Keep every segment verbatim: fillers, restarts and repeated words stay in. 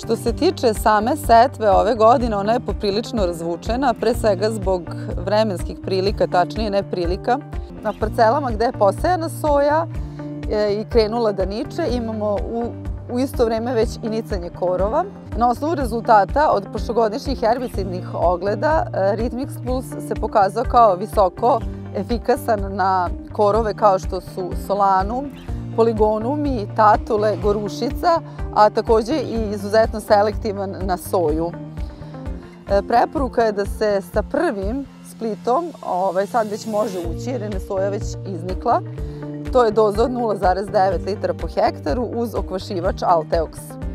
Što se tiče same setve ove godine, ona je poprilično razvučena, pre svega zbog vremenskih prilika, tačnije ne prilika. Na parcelama gde je posejana soja i krenula da niče, imamo u, u isto vreme već i nicanje korova. Na osnovu rezultata od prošlogodišnjih herbicidnih ogleda, Ritmix Plus se pokazao kao visoko efikasan na korove kao što su solanum, poligonumi, tatule, gorušica, a takođe i izuzetno selektivan na soju. Preporuka je da se sa prvim splitom, ovaj, sad već može ući jer je soja već iznikla. To je doza od nula zarez devet litara po hektaru uz okvašivač Alteox.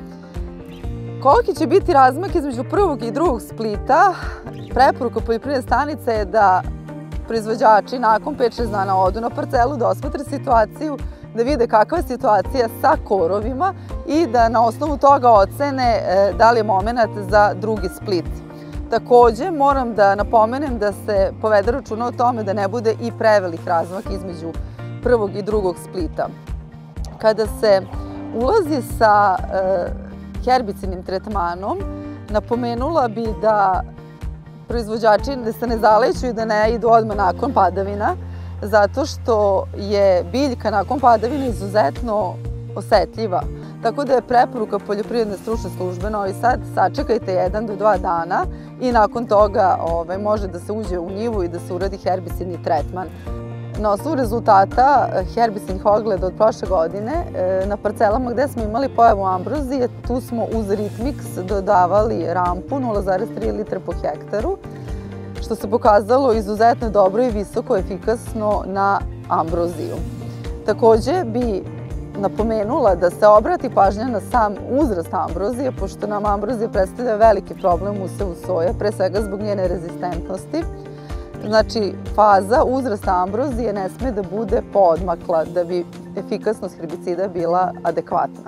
Koliki će biti razmak između prvog i drugog splita? Preporuka poljoprivredne stanice je da proizvođači nakon pet šest dana odu na parcelu, da osmotre situaciju, da vide kakva je situacija sa korovima i da na osnovu toga ocene da li je moment za drugi split. Takođe, moram da napomenem da se povede računa o tome da ne bude i prevelik razmak između prvog i drugog splita. Kada se ulazi sa herbicidnim tretmanom, napomenula bi da proizvođači da se ne zaleću i da ne idu odmah nakon padavina, zato što je biljka nakon padavine izuzetno osetljiva. Tako da je preporuka Poljoprivredne stručne službe Novi Sad, sačekajte jedan do dva dana i nakon toga ovaj, može da se uđe u njivu i da se uradi herbicidni tretman. Na osnovu rezultata herbicidnih ogleda od prošle godine, na parcelama gde smo imali pojavu ambrozije, tu smo uz Ritmix dodavali rampu nula zarez tri litra po hektaru, što se pokazalo izuzetno dobro i visoko efikasno na ambroziju. Takođe bi napomenula da se obrati pažnja na sam uzrast ambrozije, pošto nam ambrozija predstavlja veliki problem u usevu soje, pre svega zbog njene rezistentnosti. Znači, faza uzrasta ambrozije ne sme da bude poodmakla da bi efikasnost herbicida bila adekvatna.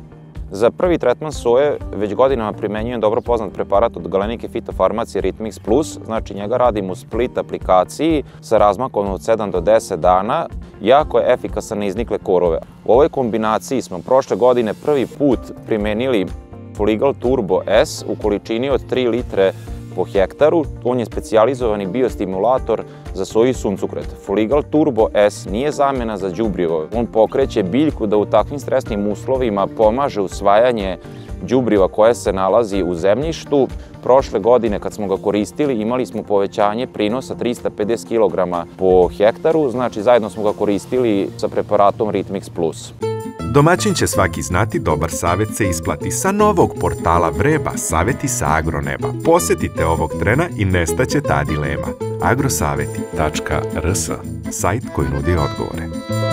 Za prvi tretman soje već godinama primenjujem dobro poznat preparat od Galenike fitofarmacije Ritmix Plus, znači njega radim u split aplikaciji sa razmakom od sedam do deset dana, jako je efikasan na iznikle korove. U ovoj kombinaciji smo prošle godine prvi put primenili Foligal Turbo S u količini od tri litre po hektaru. On je specijalizovani biostimulator za soju i suncokret. Foligal Turbo S nije zamena za đubrivo. On pokreće biljku da u takvim stresnim uslovima pomaže usvajanje đubriva koje se nalazi u zemljištu. Prošle godine kad smo ga koristili imali smo povećanje prinosa trista pedeset kilograma po hektaru, znači zajedno smo ga koristili sa preparatom Ritmix Plus. Domaćin će svaki znati, dobar savet se isplati. Sa novog portala Vreba, saveti sa agroneba. Posetite ovog trena i nestaće ta dilema. agrosaveti tačka rs, sajt koji nudi odgovore.